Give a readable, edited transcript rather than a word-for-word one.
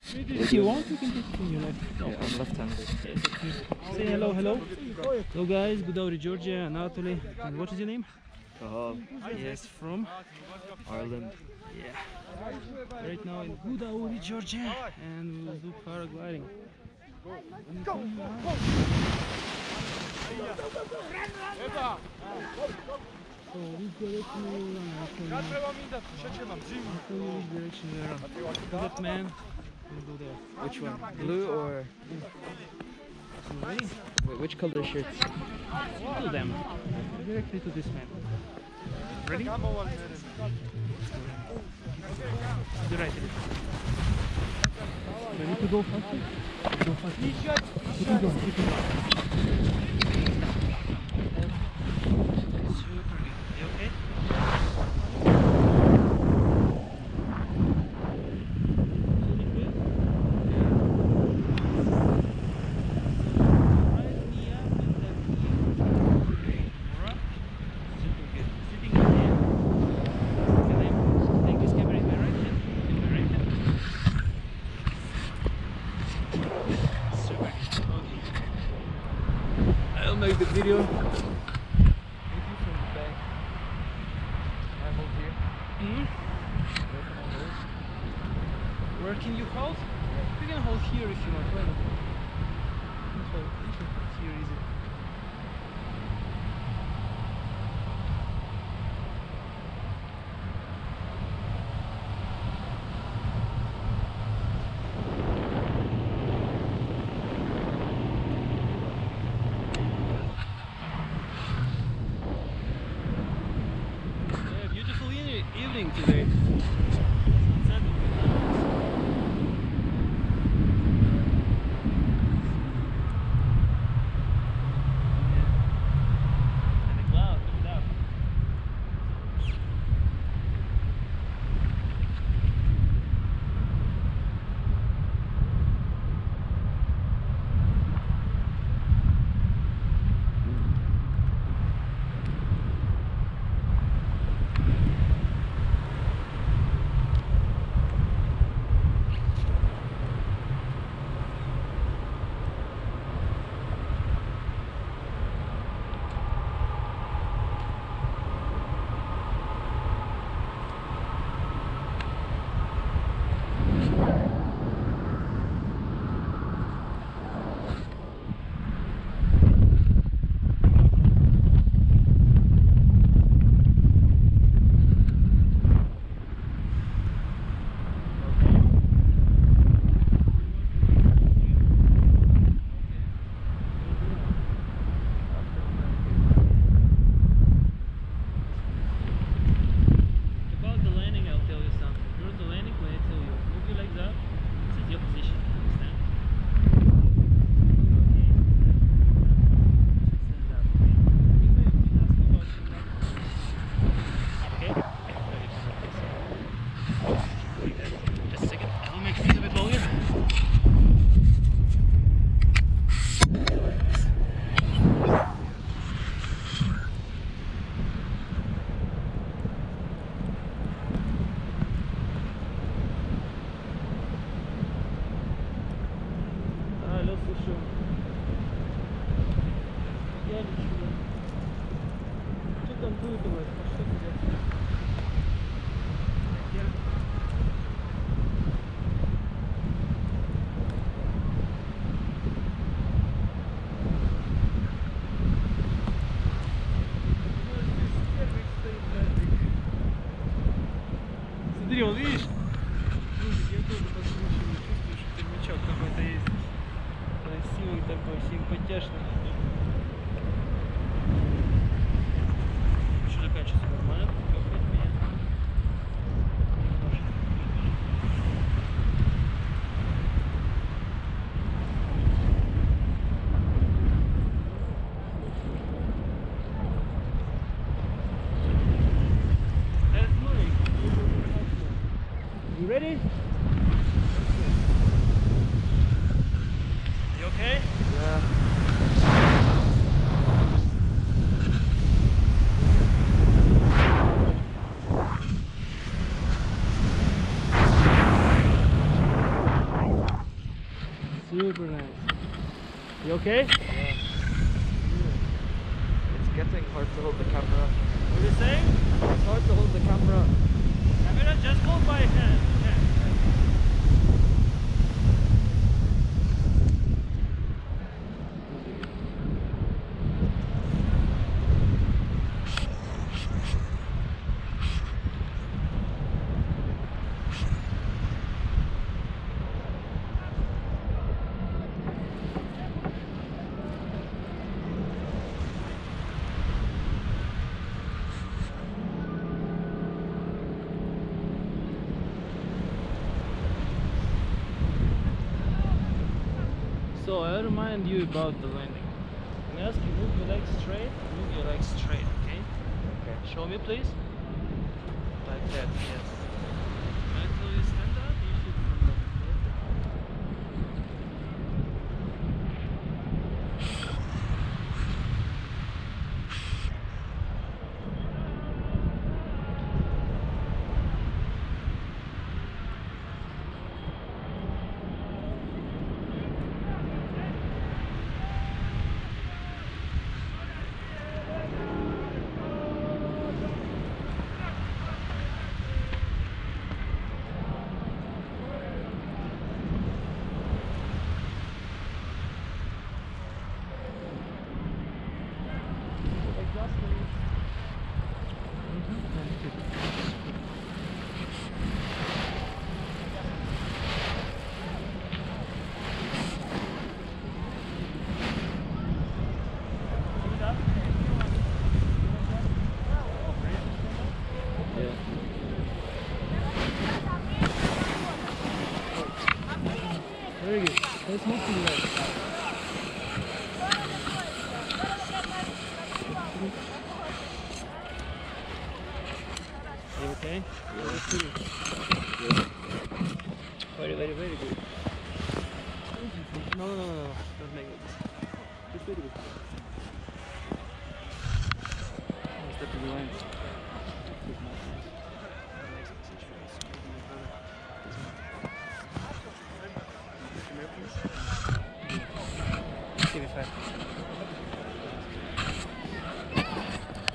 If you want, you can take it in your left. No, Yeah, I'm left-handed. yes, okay. Say hello, hello. Hello guys, Goudauri, Georgia, Anatoly. And what is your name? Cahal, Yes, from? Ireland. Yeah. Right now in Goudauri, Georgia, and we'll do paragliding. So which direction will you run? I'll tell you which direction we run. That man will go there. Which one? Blue or You ready? wait, which color shirt? To them. Directly to this man. Ready? To the right. Ready to go faster? Go faster. Keep it going, keep it going. Super good. You okay? Feeling good? Right knee up and left knee. Rock. Super good. Sitting on the end. Can I take this camera in my right hand? In my right hand. Super good. Okay. I'll make the video. Maybe from the back. I hold here. Working on those. Where can you hold? You can hold here if you want. Why not? You can hold here easy. Yeah, beautiful evening today. Sunset will be nice. Yeah. And the cloud, look at that. About the landing, I'll tell you something. During the landing, when I tell you move your legs up, this is your position. Understand? Okay? Just a second. I'll make things a bit longer. Алло, слышу. Я ничего. Что там будет у вас? Что тебе? Смотри, вот видишь? Я тоже по-своему чувствую, что термячок какой-то есть. Красивый такой, симпатяшный. Еще заканчивается нормально. Капает меня. That's moving. You ready? You okay? Yeah. Super nice. You okay? Yeah. It's getting hard to hold the camera. What are you saying? It's hard to hold the camera. Camera, just hold my hand. So I remind you about the landing. When I ask you move your legs straight, move your legs straight, okay? Okay. Show me please. Like that, yes. Until you stand up, you should stand up. Very good. Let's move to the right. You okay? Very good. No. Don't make it. It's very good. Step to the line. Give me 5.